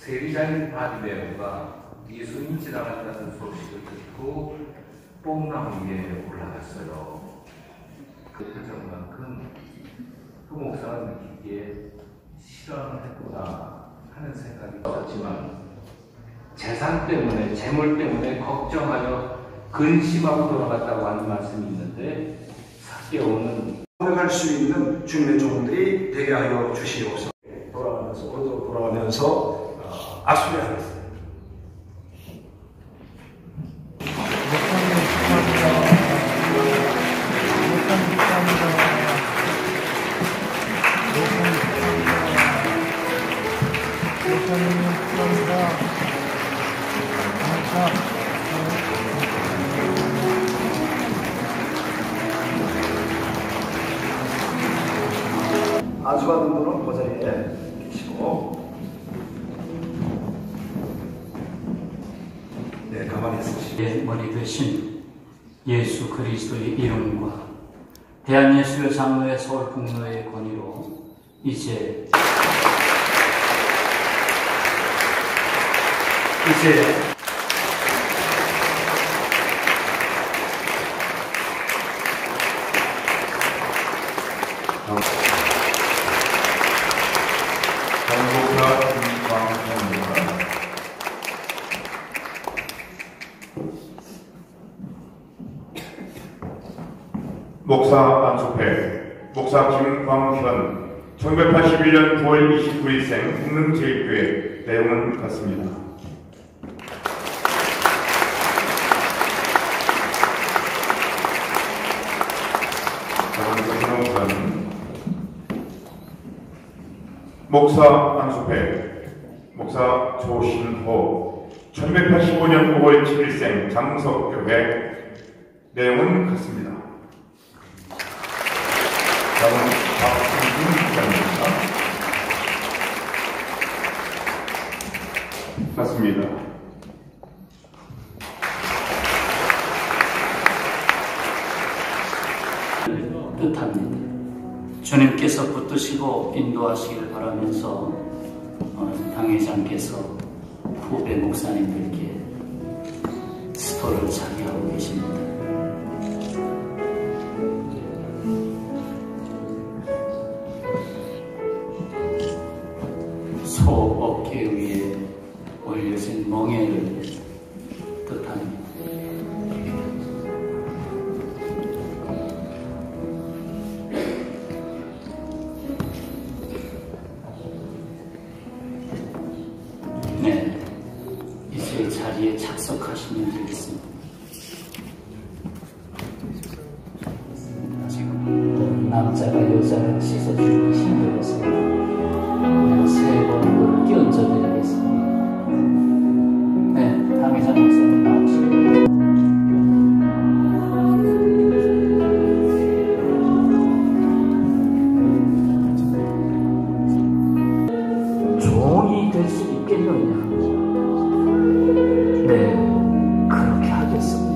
세리자인 바디메오가 예수님 지나간다는 소식을 듣고 뽕나무 위에 올라갔어요. 그 표정만큼 그 목사가 느끼기에 실현을 했구나 하는 생각이 들었지만, 재산 때문에, 재물 때문에 걱정하여 근심하고 돌아갔다고 하는 말씀이 있는데, 삭개오는 공격할 수 있는 주님의 종들이 되게 하여 주시옵소서. 돌아가면서 악수를 하겠습니다. 아주 받은 분은 그 자리에 계시고, 네, 가만히 있으시고, 머리 되신 예수 그리스도의 이름과 대한예수교 장로회 서울북노회의 권위로 이제 목사 안수식, 목사 김광현, 1981년 9월 29일생 북능제일교회. 내용은 같습니다. 조신호목사는 목사 안수식, 목사 조신호, 1985년 5월 7일생 장석교회. 내용은 같습니다. 다음은 박승준 기자입니다. 맞습니다. 뜻합니다. 주님께서 붙드시고 인도하시길 바라면서 당회장께서 후배 목사님들께 스토를 자기하고 계십니다. 소 어깨 위에 올려진 멍에를 뜻합니다. 네, 이제 자리에 착석하시면 되겠습니다. 지금 남자가 여자를 씻어주고 힘들어서 그냥 3번 끼얹어드리겠습니다. 네, 당회장 목사님 나오시고. 종이 될 수 있겠느냐? 네, 그렇게 하겠습니다.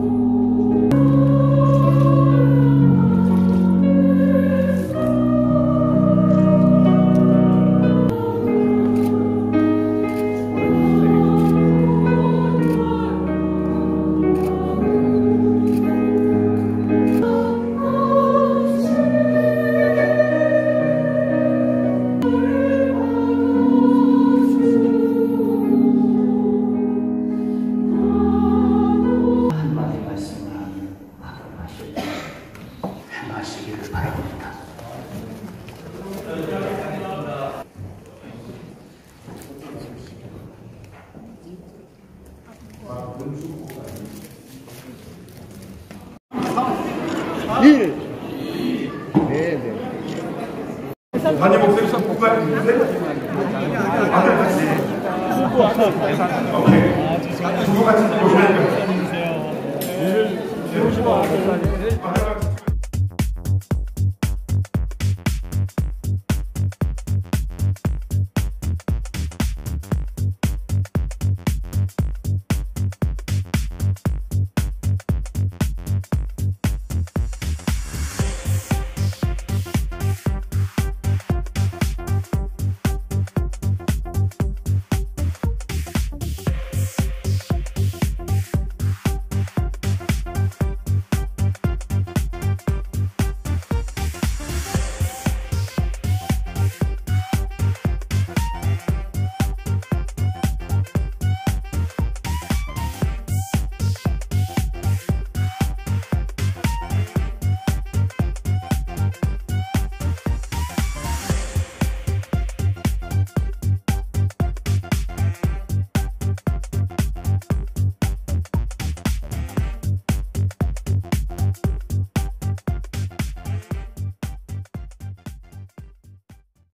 행하시기를 바랍니다. 단임 목소리 선포가 있는데? 아들 같이. 오케이. 부부 같이 보셔야 돼요.